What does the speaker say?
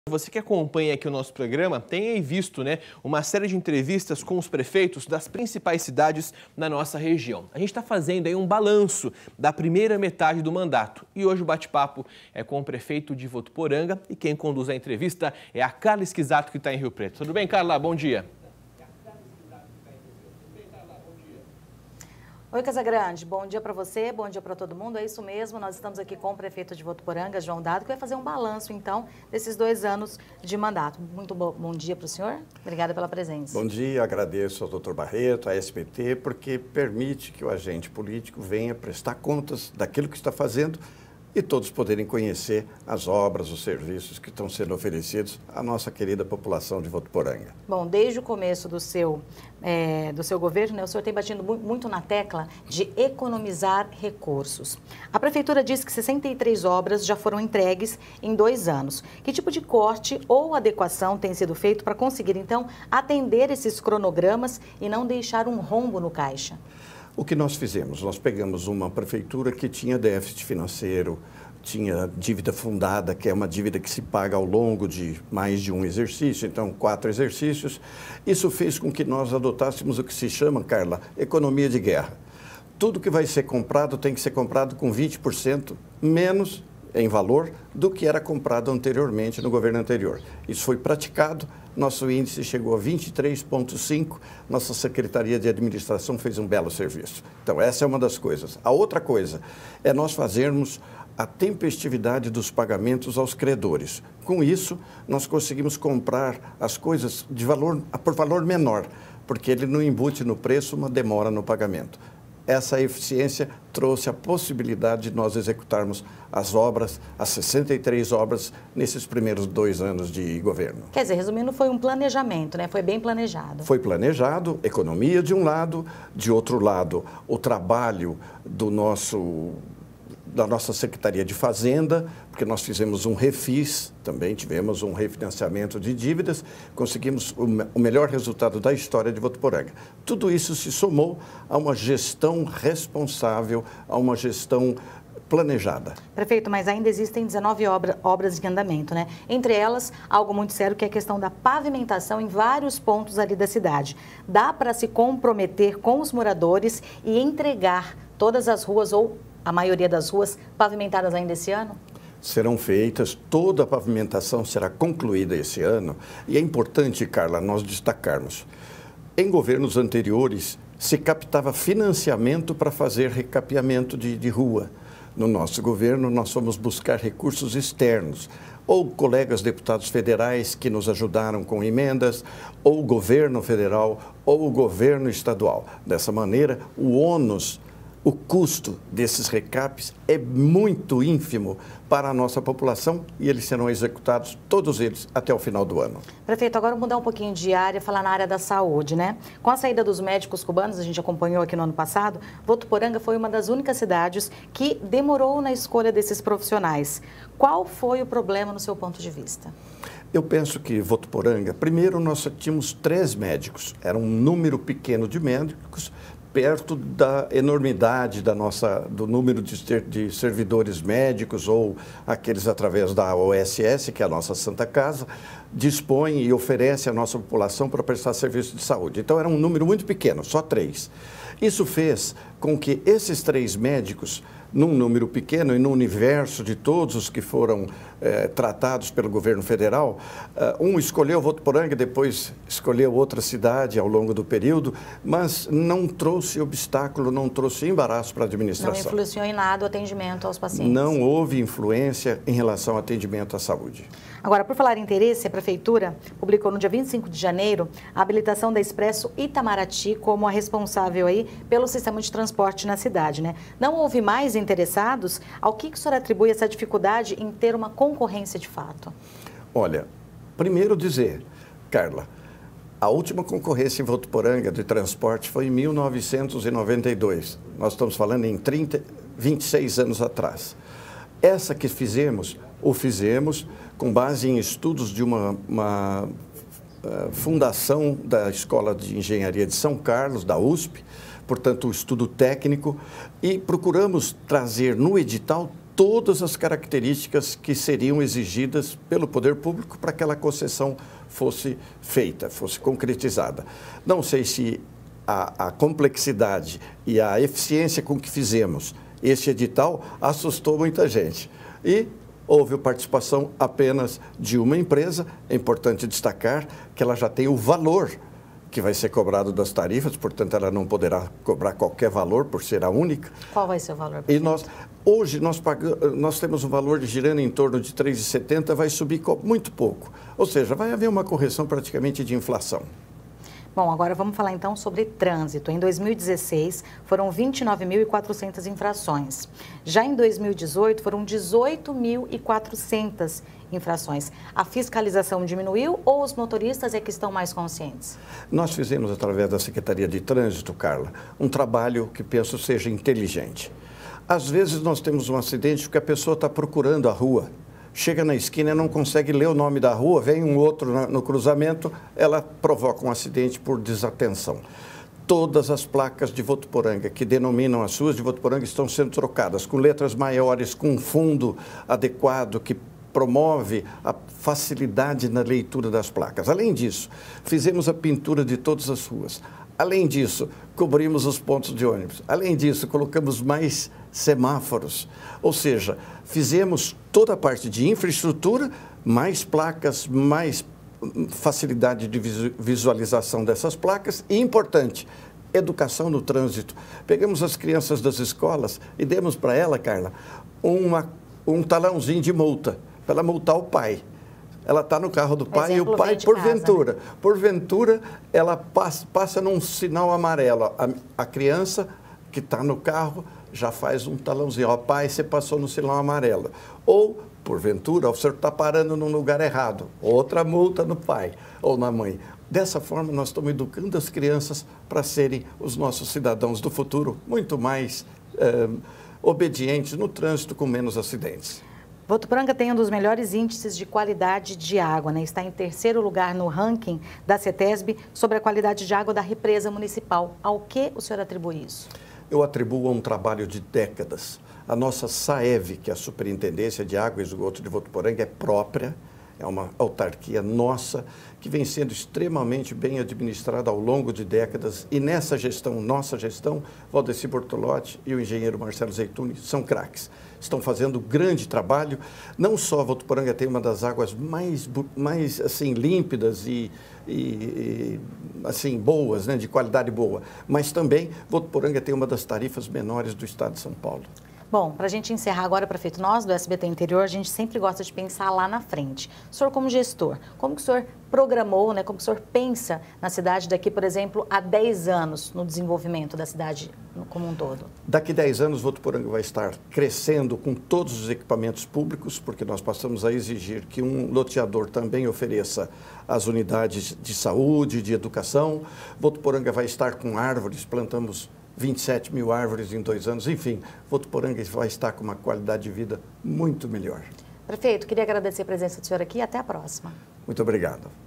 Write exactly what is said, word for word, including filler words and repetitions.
Você que acompanha aqui o nosso programa tem aí visto, né, uma série de entrevistas com os prefeitos das principais cidades na nossa região. A gente está fazendo aí um balanço da primeira metade do mandato e hoje o bate-papo é com o prefeito de Votuporanga e quem conduz a entrevista é a Carla Esquisato, que está em Rio Preto. Tudo bem, Carla? Bom dia. Oi, Casagrande, bom dia para você, bom dia para todo mundo, é isso mesmo, nós estamos aqui com o prefeito de Votuporanga, João Dado, que vai fazer um balanço, então, desses dois anos de mandato. Muito bom, bom dia para o senhor, obrigada pela presença. Bom dia, agradeço ao doutor Barreto, à S B T, porque permite que o agente político venha prestar contas daquilo que está fazendo e todos poderem conhecer as obras, os serviços que estão sendo oferecidos à nossa querida população de Votuporanga. Bom, desde o começo do seu, é, do seu governo, né, o senhor tem batido muito na tecla de economizar recursos. A Prefeitura disse que sessenta e três obras já foram entregues em dois anos. Que tipo de corte ou adequação tem sido feito para conseguir, então, atender esses cronogramas e não deixar um rombo no caixa? O que nós fizemos? Nós pegamos uma prefeitura que tinha déficit financeiro, tinha dívida fundada, que é uma dívida que se paga ao longo de mais de um exercício, então quatro exercícios. Isso fez com que nós adotássemos o que se chama, Carla, economia de guerra. Tudo que vai ser comprado tem que ser comprado com vinte por cento menos em valor do que era comprado anteriormente no governo anterior. Isso foi praticado. Nosso índice chegou a vinte e três vírgula cinco, nossa Secretaria de Administração fez um belo serviço. Então, essa é uma das coisas. A outra coisa é nós fazermos a tempestividade dos pagamentos aos credores. Com isso, nós conseguimos comprar as coisas de valor, por valor menor, porque ele não embute no preço uma demora no pagamento. Essa eficiência trouxe a possibilidade de nós executarmos as obras, as sessenta e três obras, nesses primeiros dois anos de governo. Quer dizer, resumindo, foi um planejamento, né? Foi bem planejado. Foi planejado, economia de um lado, de outro lado, o trabalho do nosso... da nossa Secretaria de Fazenda, porque nós fizemos um refis, também tivemos um refinanciamento de dívidas, conseguimos o, o melhor resultado da história de Votuporanga. Tudo isso se somou a uma gestão responsável, a uma gestão planejada. Prefeito, mas ainda existem dezenove obra, obras em andamento, né? Entre elas, algo muito sério que é a questão da pavimentação em vários pontos ali da cidade. Dá para se comprometer com os moradores e entregar todas as ruas ou a maioria das ruas pavimentadas ainda esse ano? Serão feitas, toda a pavimentação será concluída esse ano. E é importante, Carla, nós destacarmos. Em governos anteriores, se captava financiamento para fazer recapeamento de, de rua. No nosso governo, nós fomos buscar recursos externos, ou colegas deputados federais que nos ajudaram com emendas, ou o governo federal, ou o governo estadual. Dessa maneira, o ônus, o custo desses recapes é muito ínfimo para a nossa população e eles serão executados, todos eles, até o final do ano. Prefeito, agora mudar um pouquinho de área, falar na área da saúde, né? Com a saída dos médicos cubanos, a gente acompanhou aqui no ano passado, Votuporanga foi uma das únicas cidades que demorou na escolha desses profissionais. Qual foi o problema no seu ponto de vista? Eu penso que Votuporanga, primeiro nós tínhamos três médicos, era um número pequeno de médicos, perto da enormidade da nossa, do número de, de servidores médicos ou aqueles através da O S S, que é a nossa Santa Casa, dispõe e oferece à nossa população para prestar serviço de saúde. Então, era um número muito pequeno, só três. Isso fez com que esses três médicos, num número pequeno e no universo de todos os que foram eh, tratados pelo governo federal, uh, um escolheu Votuporanga, depois escolheu outra cidade ao longo do período, mas não trouxe obstáculo, não trouxe embaraço para a administração. Não influenciou em nada o atendimento aos pacientes? Não houve influência em relação ao atendimento à saúde. Agora, por falar em interesse, a Prefeitura publicou no dia vinte e cinco de janeiro a habilitação da Expresso Itamaraty como a responsável aí pelo sistema de transporte na cidade, né? Não houve mais interessados? Ao que, que o senhor atribui essa dificuldade em ter uma concorrência de fato? Olha, primeiro dizer, Carla, a última concorrência em Votuporanga de transporte foi em mil novecentos e noventa e dois. Nós estamos falando em trinta, vinte e seis anos atrás. Essa que fizemos, o fizemos com base em estudos de uma, uma uh, fundação da Escola de Engenharia de São Carlos, da U S P, portanto, o estudo técnico, e procuramos trazer no edital todas as características que seriam exigidas pelo poder público para que aquela concessão fosse feita, fosse concretizada. Não sei se a, a complexidade e a eficiência com que fizemos este edital assustou muita gente. E houve participação apenas de uma empresa. É importante destacar que ela já tem o valor que vai ser cobrado das tarifas, portanto, ela não poderá cobrar qualquer valor por ser a única. Qual vai ser o valor? E nós, hoje, nós, pagamos, nós temos um valor de girando em torno de três reais e setenta centavos, vai subir muito pouco. Ou seja, vai haver uma correção praticamente de inflação. Bom, agora vamos falar então sobre trânsito. Em dois mil e dezesseis, foram vinte e nove mil e quatrocentas infrações. Já em dois mil e dezoito, foram dezoito mil e quatrocentas infrações. A fiscalização diminuiu ou os motoristas é que estão mais conscientes? Nós fizemos, através da Secretaria de Trânsito, Carla, um trabalho que penso seja inteligente. Às vezes nós temos um acidente porque a pessoa está procurando a rua. Chega na esquina e não consegue ler o nome da rua, vem um outro no cruzamento, ela provoca um acidente por desatenção. Todas as placas de Votuporanga que denominam as ruas de Votuporanga estão sendo trocadas com letras maiores, com um fundo adequado que promove a facilidade na leitura das placas. Além disso, fizemos a pintura de todas as ruas. Além disso, cobrimos os pontos de ônibus. Além disso, colocamos mais semáforos. Ou seja, fizemos toda a parte de infraestrutura, mais placas, mais facilidade de visualização dessas placas e, importante, educação no trânsito. Pegamos as crianças das escolas e demos para ela, Carla, uma, um talãozinho de multa, para ela multar o pai. Ela está no carro do pai e o pai, porventura, casa, né? porventura, ela passa, passa num sinal amarelo. A, a criança que está no carro já faz um talãozinho. Ó, pai, você passou no sinal amarelo. Ou, porventura, o senhor está parando num lugar errado. Outra multa no pai ou na mãe. Dessa forma, nós estamos educando as crianças para serem os nossos cidadãos do futuro muito mais eh, obedientes no trânsito, com menos acidentes. Votuporanga tem um dos melhores índices de qualidade de água, né? Está em terceiro lugar no ranking da CETESB sobre a qualidade de água da represa municipal. Ao que o senhor atribui isso? Eu atribuo a um trabalho de décadas. A nossa SAEV, que é a Superintendência de Água e Esgoto de Votuporanga, é própria, é uma autarquia nossa, que vem sendo extremamente bem administrada ao longo de décadas. E nessa gestão, nossa gestão, Valdeci Bortolotti e o engenheiro Marcelo Zeituni são craques. Estão fazendo grande trabalho. Não só Votuporanga tem uma das águas mais, mais assim, límpidas e, e, e assim, boas, né, de qualidade boa, mas também Votuporanga tem uma das tarifas menores do estado de São Paulo. Bom, para a gente encerrar agora, prefeito, nós do S B T Interior, a gente sempre gosta de pensar lá na frente. O senhor como gestor, como que o senhor programou, né, como que o senhor pensa na cidade daqui, por exemplo, há dez anos no desenvolvimento da cidade como um todo? Daqui a dez anos, Votuporanga vai estar crescendo com todos os equipamentos públicos, porque nós passamos a exigir que um loteador também ofereça as unidades de saúde, de educação. Votuporanga vai estar com árvores, plantamos vinte e sete mil árvores em dois anos. Enfim, Votuporanga vai estar com uma qualidade de vida muito melhor. Prefeito, queria agradecer a presença do senhor aqui e até a próxima. Muito obrigado.